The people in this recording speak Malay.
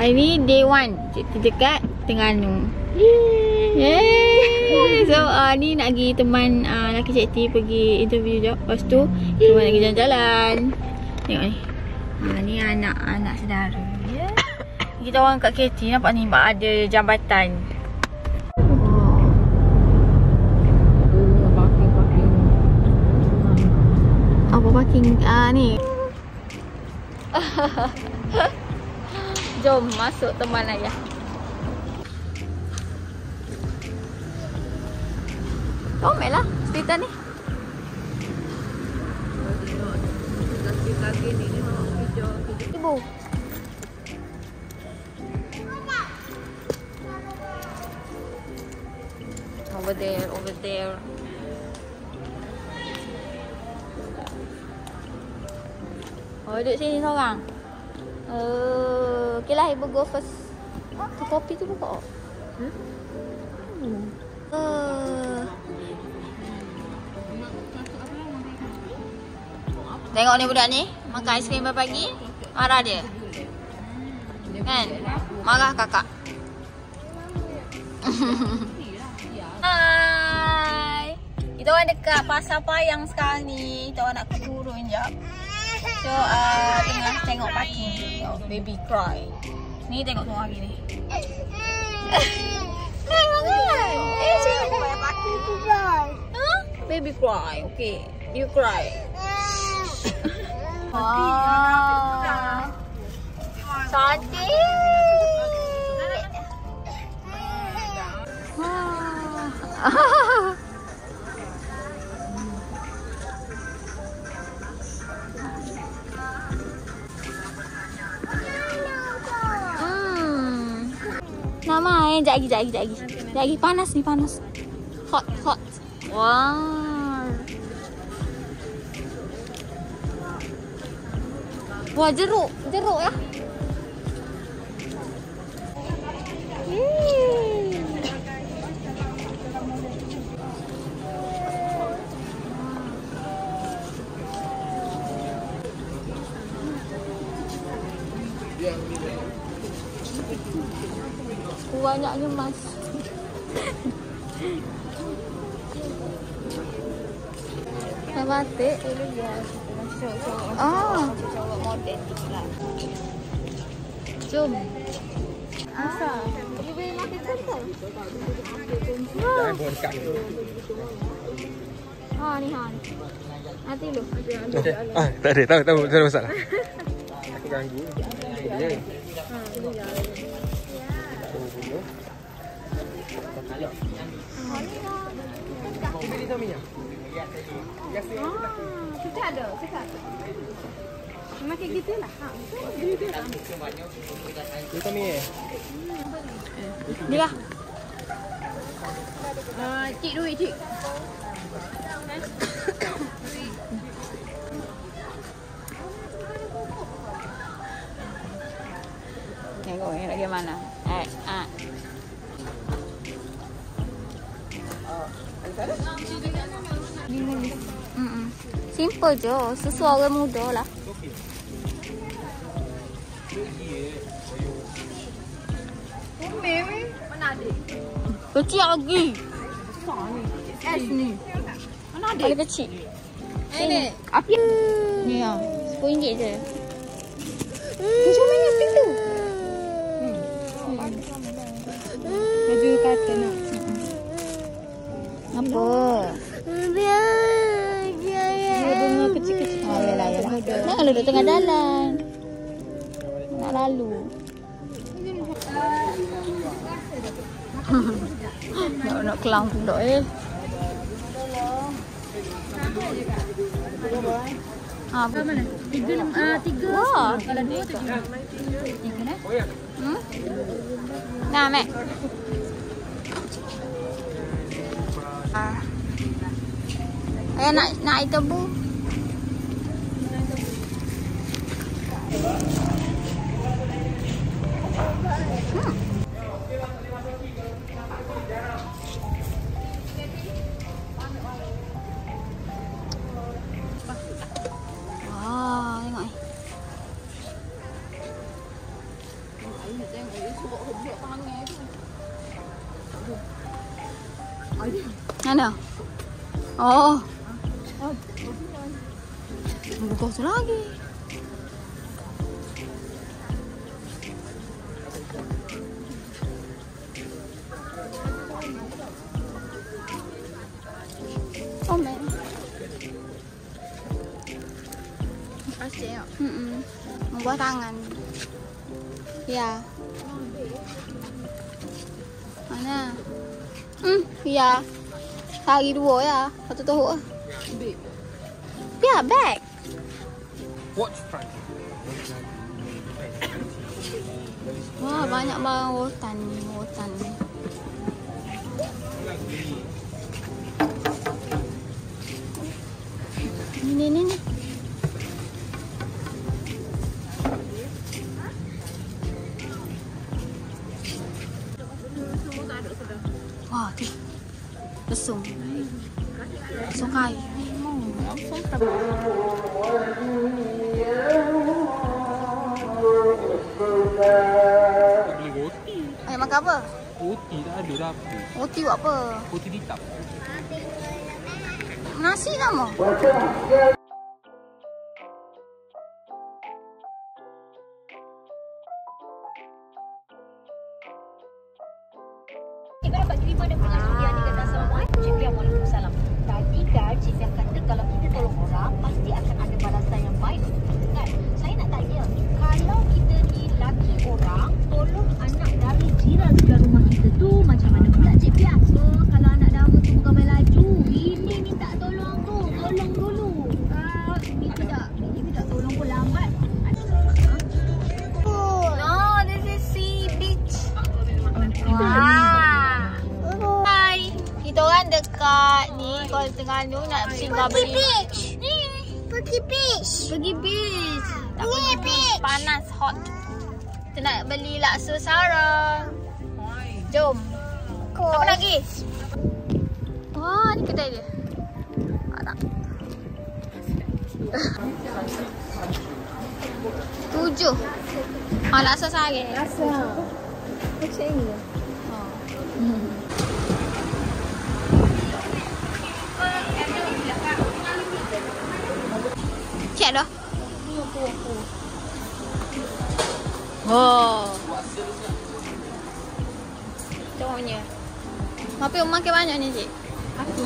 Hari ni day 1 Cik dekat Terengganu. Yeay. So ni nak pergi teman laki Cik T pergi interview jap. Lepas tu kita nak pergi jalan-jalan. Tengok ni. Ni anak-anak saudara. Yeah. Kita orang kat KT nampak ni ada jambatan. Apa parking ni. Jom masuk teman ayah. Comel lah cerita ni. Ibu. Over there. Oh, duduk sini seorang. Okay lah, ibu go first. Tu kopi tu buka. Tengok ni budak ni makan aiskrim pagi. Marah dia. Kan? Marah kakak. Hai. Kita orang dekat Pasar Payang sekarang ni. Kita orang nak turun jap. So tengah tengok parking. Baby cry. Ni tengok semua hari ni. Bangun. Cakap banyak parking tu cry. Huh? Baby cry. Okay. You cry. Wow. Cantik. Nak main. Sekejap lagi. Panas ni, panas. Hot. Wow. Wah, jeruk ya. Banyaknya mas. Batik dulu ya. Cowok model lah. Jom. Masa. You boleh makan tau. Jangan buat dekat. Ni. Nanti lu. Tak ada. Tahu masalah. Aku ganggu. Dia. Kita ada, cakap. Memang kayak gitu lah. Kita ni. Ni lah. Cik duit, cik. Tengok ni lagi mana. Simple je, sesuai orang muda lah. Mana ada? Kecil lagi. Besar ni. S ni. Mana ada? Paling kecil. Ini. Apa? Ni lah. RM10 je. Macam mana pintu? Baju kata nak. Apa? Bunga kecil-kecil. Yalah. Nak duduk tengah jalan. Nak lalu. Nak kelang pula mana? 3. Wah, kalau 2 tu. 3 dah. Nah, Mek. Ayah nak air tebu. Tengok ni. Mana? Oh. Buka tu lagi. Oh, man. Asyik tak? Membuat tangan. Ya. Mana? Ya. Hari 2 ya. Satu tahun. Ya, bag. Watch front. Wah, banyak barang rotan ni. Rotan ni. Ni. Wah, tu. Lesung. Lesung kayu. Langsung tak. Beli roti. Ayah makan apa? Roti tak ada dah apa. Roti buat apa? Roti hitam. Nasi tak mau? Kita dapat terima dan pengajian ni kata Assalamualaikum Cik Pia. Waalaikumsalam. Tadi kan Cik Pia kata kalau kita tolong orang pasti akan ada balasan yang baik. Kan? Saya nak tanya, kalau kita ni laki orang tolong anak dari jiran sebelah rumah kita tu macam mana pula Cik Pia? So, kalau anak dara tu ramai laju, ini minta tolong tu, tolong dulu. Ini tidak tolong pun lambat. No, this is sea beach. Wah. Hai. Kita orang dekat ni Kuala Terengganu nak singgah beli. Beach. Ni. Pergi beach. Pergi beach. Tak pergi beach. Panas, hot. Kita nak beli laksa sarang. Jom. Siapa nak pergi? Wah, ni kedai dia. Tak. 7. Laksa sarang. Rasa macam ni. Cek dah. Oh. Contohnya. Apa yang makan banyak ni, Cik? Aku.